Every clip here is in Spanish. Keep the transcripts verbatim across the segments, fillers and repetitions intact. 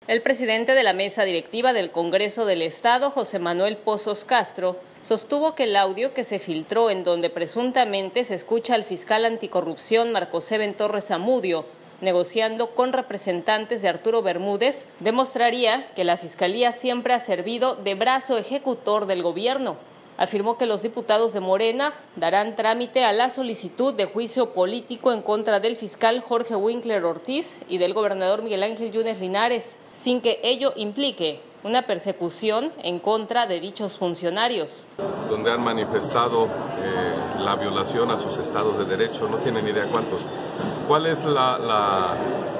El presidente de la mesa directiva del Congreso del Estado, José Manuel Pozos Castro, sostuvo que el audio que se filtró en donde presuntamente se escucha al fiscal anticorrupción Marcos Eben Torres Zamudio negociando con representantes de Arturo Bermúdez demostraría que la Fiscalía siempre ha servido de brazo ejecutor del gobierno. Afirmó que los diputados de Morena darán trámite a la solicitud de juicio político en contra del fiscal Jorge Winkler Ortiz y del gobernador Miguel Ángel Yunes Linares, sin que ello implique una persecución en contra de dichos funcionarios. Donde han manifestado eh, la violación a sus estados de derecho, no tienen idea cuántos. ¿Cuál es la, la,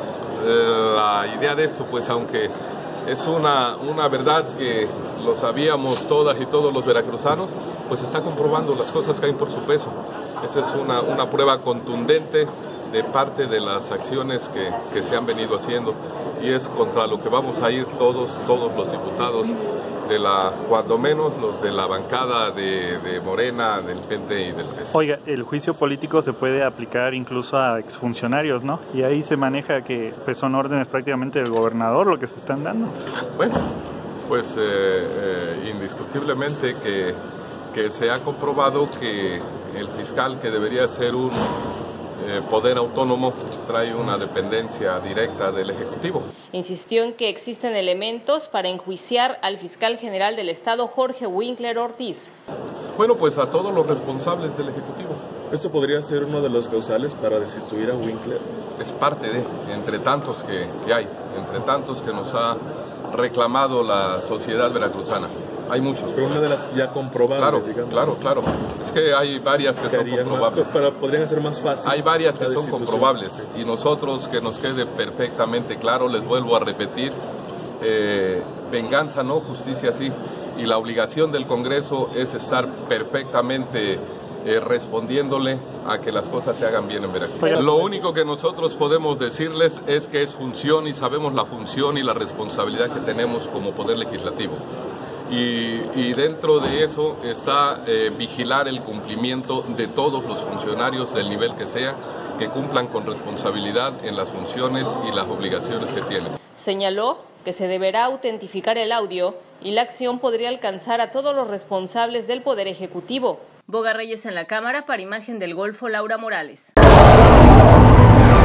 la idea de esto? Pues aunque es una, una verdad que lo sabíamos todas y todos los veracruzanos, pues está comprobando, las cosas caen por su peso. Esa es una, una prueba contundente de parte de las acciones que, que se han venido haciendo, y es contra lo que vamos a ir todos, todos los diputados de la, cuando menos los de la bancada de, de Morena, del P T y del P S. Oiga, el juicio político se puede aplicar incluso a exfuncionarios, ¿no? Y ahí se maneja que pues, son órdenes prácticamente del gobernador lo que se están dando. Bueno, pues eh, eh, indiscutiblemente que, que se ha comprobado que el fiscal, que debería ser un eh, poder autónomo, trae una dependencia directa del Ejecutivo. Insistió en que existen elementos para enjuiciar al fiscal general del Estado, Jorge Winkler Ortiz. Bueno, pues a todos los responsables del Ejecutivo. ¿Esto podría ser uno de los causales para destituir a Winkler? Es parte de, entre tantos que, que hay, entre tantos que nos ha reclamado la sociedad veracruzana. Hay muchos. Pero una de las ya comprobables, claro, digamos. Claro, claro. Es que hay varias que son comprobables. Más, pero podrían ser más fáciles. Hay varias que son comprobables. Y nosotros, que nos quede perfectamente claro, les vuelvo a repetir, eh, venganza no, justicia sí. Y la obligación del Congreso es estar perfectamente eh, respondiéndole a que las cosas se hagan bien en Veracruz. Lo único que nosotros podemos decirles es que es función, y sabemos la función y la responsabilidad que tenemos como Poder Legislativo. Y, y dentro de eso está eh, vigilar el cumplimiento de todos los funcionarios del nivel que sea, que cumplan con responsabilidad en las funciones y las obligaciones que tienen. Señaló que se deberá autentificar el audio y la acción podría alcanzar a todos los responsables del Poder Ejecutivo. Boga Reyes en la Cámara, para Imagen del Golfo, Laura Morales.